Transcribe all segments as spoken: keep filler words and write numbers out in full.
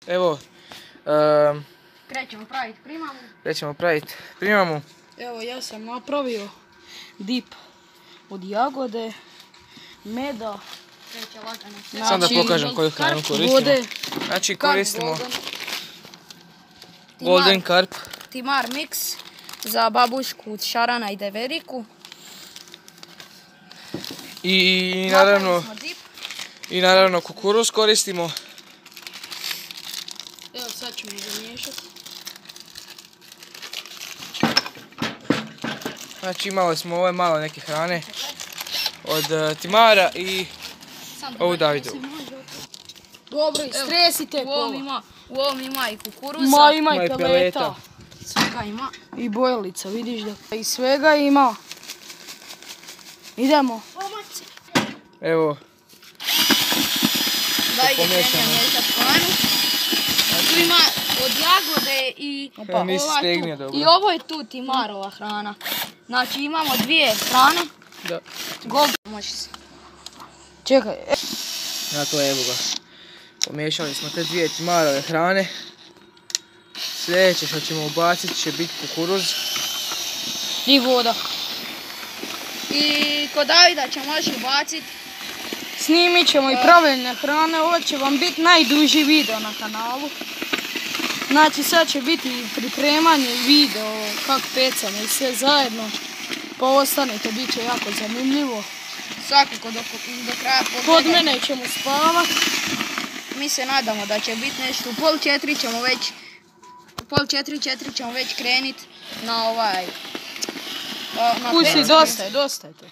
Evo, krećemo praviti primamu. Krećemo praviti primamu. Evo, ja sam napravio dip od jagode, meda. Sam da pokažem koju hranu koristimo. Znači koristimo Golden Carp Timar Mix za babušku, šarana i deveriku. I naravno I naravno kukuruz koristimo. Evo, sad ćemo ga miješati. Znači imali smo ove malo neke hrane od uh, Timara i ovu Davidovu. Dobro, istresite. U ovom ima, u ovom ima i kukuruza. Ma ima i peleta. peleta. Svega ima. I bojelica, vidiš da i svega ima. Idemo. Evo. Da ide krenja miješati hranu. Tu ima od jagode i Opa, ova tu. I ovo je tu Timarova hrana. Znači imamo dvije hrane. Da. Gold. Može se. Čekaj. Dakle, evo ga. Pomiješali smo te dvije Timarove hrane. Sljedeće što ćemo ubaciti će biti kukuruz. I voda. I kod Davida ćemo još ubaciti. Snimit ćemo i pravilne hrane. Ovo će vam biti najduži video na kanalu. Znači sad će biti pripremanje video kako pecamo i sve zajedno. Pa ostanite, bit će jako zanimljivo. Svakako do, do kraja pogledati. Kod mene ćemo spavat. Mi se nadamo da će biti nešto. U pol četiri ćemo već, u pol četiri, četiri ćemo već krenit na ovaj... Na Pusti, dosta je, dosta je to.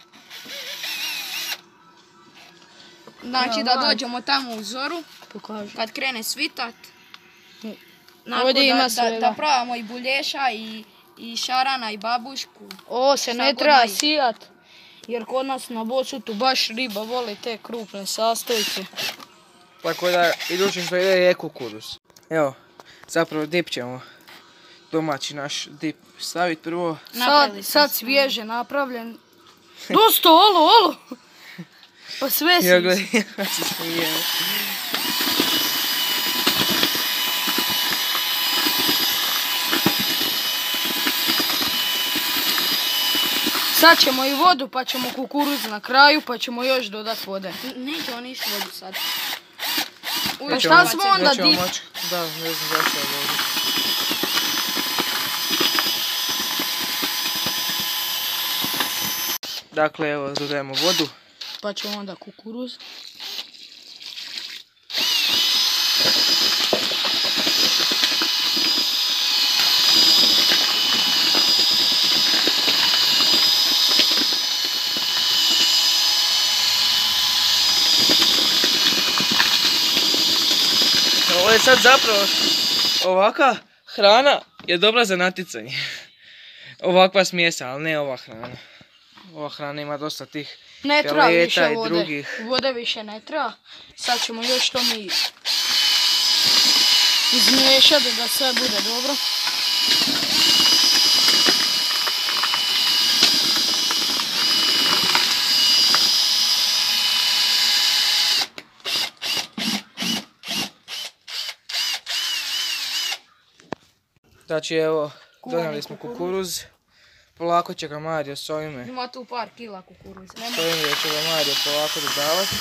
Znači da dođemo tamo u zoru, kad krene svitat. Ovdje ima svega. Da probamo i bulješa i, i šarana i babušku. Ovo se ne treba sijat, jer kod nas na Bosutu baš riba voli te krupne sastojke. Tako da idućim što ide je kukuruz. Evo, zapravo dip ćemo domaći naš dip staviti prvo. Sad, sad svježe napravljen. Dosta, olo, olo! Pa sve si. Ja gledaj, ja se smijem. Sad ćemo i vodu, pa ćemo kukuruz na kraju, pa ćemo još dodat vode. Neće on išli vodu sad. A šta smo onda dip? Da, ne znam zašto je vodu. Dakle, evo, dodajemo vodu. Pa ćemo onda kukuruz. Ovo je sad zapravo ovakva hrana je dobra za natjecanje. Ovakva smjesa, ali ne ova hrana. Ova hrana ima dosta tih ne treba više i vode. drugih. Vode više ne treba. Sad ćemo još to mi izmiješati da sve bude dobro. Znači evo, donijeli smo kukuruz. Polako će ga Mario s ovime. Ima tu par kila kukuruza. S ovime će ga Mario polako dodavati.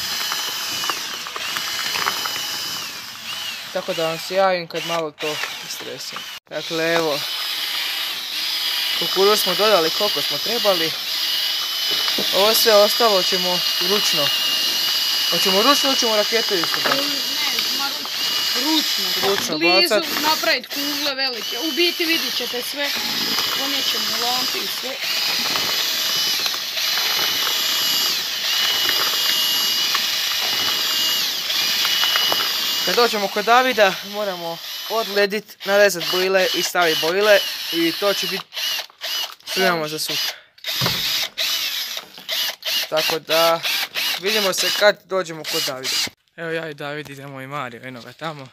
Tako da vam se javim kad malo to istresim. Dakle evo, kukuruz smo dodali koliko smo trebali. Ovo sve ostalo ćemo ručno. Hoćemo ručno ili ćemo raketu isto bacati? Ručno, ručno blizu bacat. Napraviti kugle velike. U biti vidit ćete sve. Ponećemo lampi i sve. Kad dođemo kod Davida moramo odledit, narezati bojile i staviti bojile i to će biti spremamo za sutra. Tako da vidimo se kad dođemo kod Davida. Evo ja i David idemo i Mario, eno ga tamo.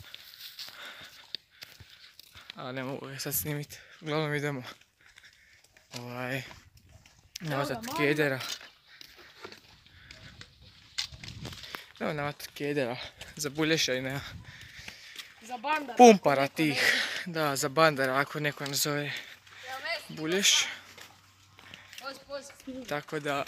A ne mogu ga sad snimiti, uglavnom idemo ovaj, navatati kedera. Evo navatati kedera za bulješa i na Za bandara. pumpara tih. Da, za bandara, ako neko nazove Bulješ. Tako da,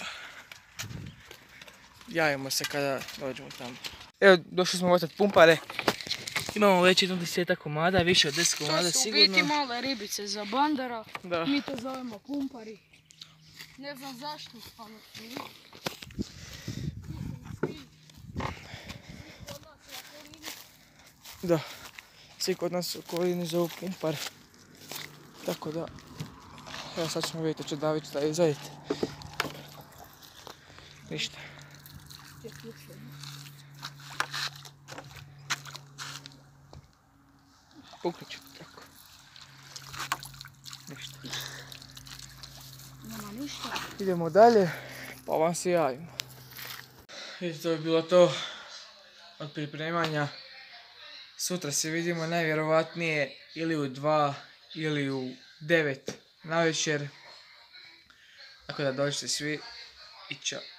javimo se kada dođemo tamo. Evo, došli smo otad pumpare. Imamo već jedno desetak komada, više od deset komada sigurno. To su u biti male ribice za bandara. Da. Mi to zovemo pumpari. Ne znam zašto, ali Da, svi kod nas u okolini zovu pumpar. Tako da, evo sad ćemo vidjeti, će David šta izvaditi. Ništa. Puknut ću tako. Ništa. nema ništa. Idemo dalje, pa vam se javimo. Vidite, to je bilo to od pripremanja. Sutra se vidimo najvjerovatnije ili u dva ili u devet navečer. Tako da dođite svi i čao.